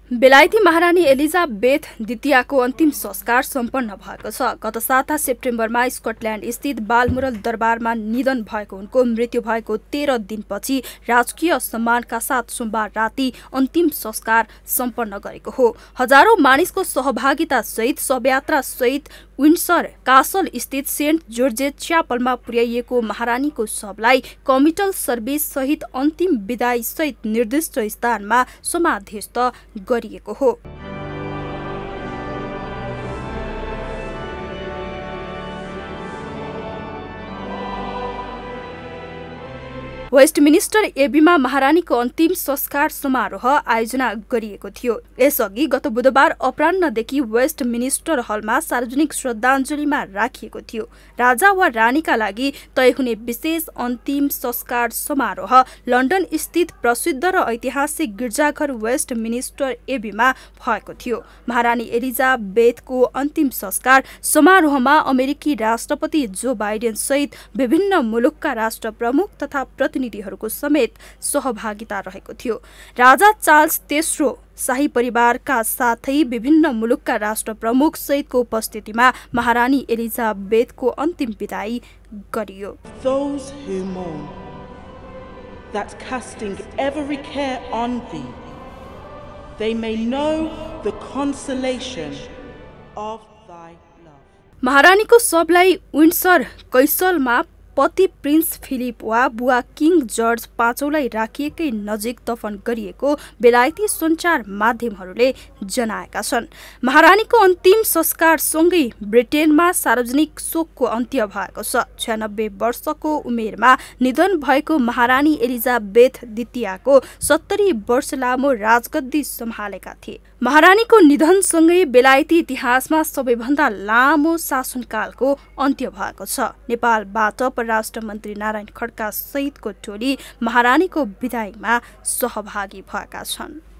बेलायती महारानी एलिजाबेथ द्वितीयको अन्तिम संस्कार सम्पन्न भएको छ। गत 7 सेप्टेम्बरमा स्कटल्याण्ड स्थित बालमोरल दरबारमा निधन भएको उनको मृत्यु भएको 13 दिनपछि राजकीय सम्मानका साथ सोमबार राति अन्तिम संस्कार सम्पन्न गरेको हो। हजारौं मानिसको सहभागिता सहित शवयात्रा सहित विन्डसर कासल स्थित सेन्ट जोर्जेस च्यापलमा पुर्याइएको महारानीको शवलाई कमिटल सर्भिस सहित अन्तिम विदाई सहित निर्दिष्ट स्थानमा समाधिस्थ गरिएको हो। वेस्टमिनिस्टर एबीमा महारानीको अन्तिम संस्कार समारोह आयोजना गरिएको थियो। यसअघि गत बुधबार अपराह्नदेखि वेस्टमिनिस्टर हलमा सार्वजनिक श्रद्धाञ्जलीमा राखिएको थियो। राजा वा रानीका लागि तय हुने विशेष अन्तिम संस्कार समारोह लन्डन स्थित प्रसिद्ध र ऐतिहासिक गिर्जाघर वेस्टमिनिस्टर एबीमा भएको थियो। महारानी एलिजाबेथको अन्तिम संस्कार समारोहमा अमेरिकी राष्ट्रपति जो बाइडेन सहित विभिन्न मुलुकका राष्ट्र प्रमुख तथा प्रतिनिधिहरूको समेत सहभागिता रहेको थियो। राजा चार्ल्स तेस्रो शाही परिवारका साथै विभिन्न मुलुकका राष्ट्र प्रमुख सहितको उपस्थितिमा महारानी एलिजाबेथको अन्तिम विदाई गरियो। Those who mourn, that casting every care on thee, they may know the consolation of thy love. महारानीको शवलाई विन्डसर कैसलमा पति प्रिन्स फिलिप वा बुवा किङ जर्ज पाँचौंलाई राखिएकै नजिक दफन गरिएको बेलायती सञ्चार माध्यमहरूले जनाएका छन्। महारानीको अन्तिम संस्कार सँगै ब्रिटेनमा सार्वजनिक शोकको अन्त्य भएको छ। 96 वर्षको उमेरमा निधन भएको महारानी एलिजाबेथ द्वितीयको 70 वर्ष लामो राजगद्दी सम्हालेका थिए। महारानीको निधनसँगै बेलायती इतिहासमा सबैभन्दा लामो शासनकालको अन्त्य भएको छ। नेपालबाट परराष्ट्र मन्त्री नारायण खड्का सहितको टोली महारानीको विदाईमा सहभागी भएका छन्।